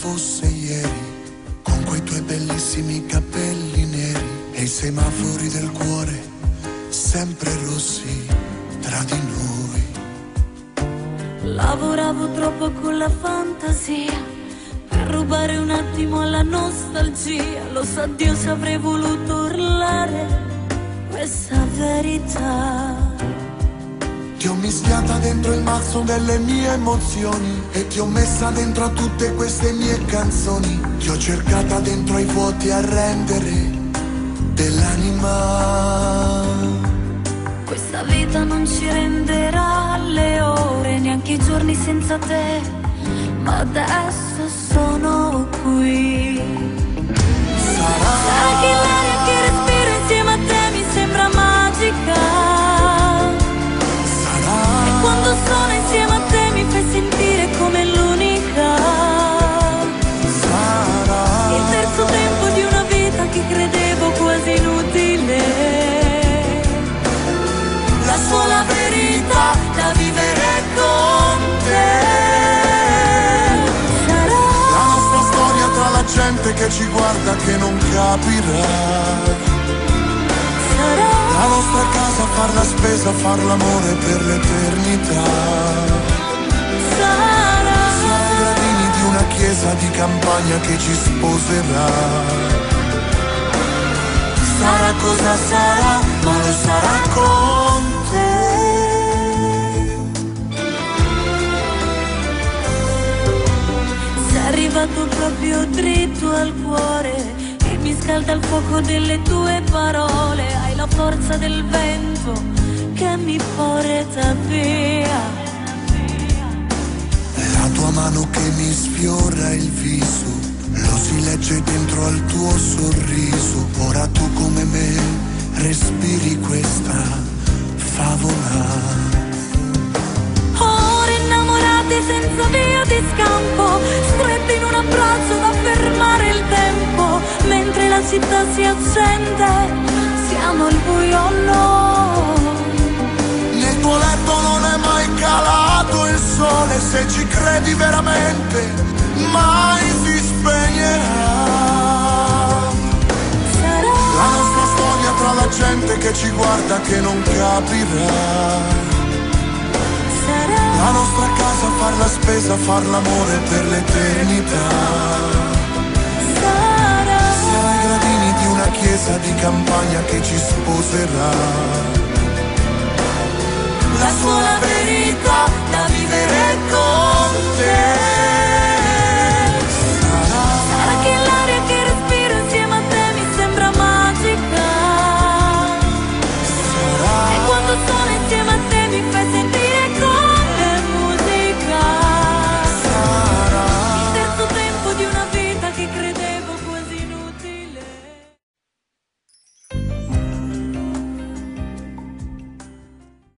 fosse ieri, con quei tuoi bellissimi capelli neri e i semafori del cuore sempre rossi tra di noi. Lavoravo troppo con la fantasia per rubare un attimo alla nostalgia. Lo sa Dio se avrei voluto urlare questa verità. Ti ho mischiata dentro il mazzo delle mie emozioni e ti ho messa dentro a tutte queste mie canzoni. Ti ho cercata dentro ai vuoti a rendere dell'anima. Questa vita non ci renderà le ore, neanche i giorni senza te, ma adesso sono qui. Sarà che l'aria che respiro insieme a te mi sembra magica. E quando sono insieme a te mi fai sentire come l'unica. Il terzo tempo di una vita che credevo quasi inutile, la sola verità da vivere con te. Sarà la nostra storia tra la gente che ci guarda che non capirà. La nostra casa, far la spesa, far l'amore per l'eternità. Sarà i gradini di una chiesa di campagna che ci sposerà. Sarà cosa sarà, ma lo sarà con te. sei arrivato proprio dritto al cuore e mi scalda il fuoco delle tue parole. Hai la forza del vento che mi porta via. La tua mano che mi sfiora il viso, lo si legge dentro al tuo sorriso. Ora tu come me respiri questa favola. Ora innamorati senza via di scampo, stretti in un abbraccio da fermare il tempo. Mentre la città si accende, siamo al buio noi. Nel tuo letto non è mai calato il sole, se ci credi veramente mai si spegnerà. Sarà La nostra storia tra la gente che ci guarda che non capirà. La nostra casa, far la spesa, far l'amore per l'eternità. sarà Siamo i gradini di una chiesa di campagna che ci sposerà.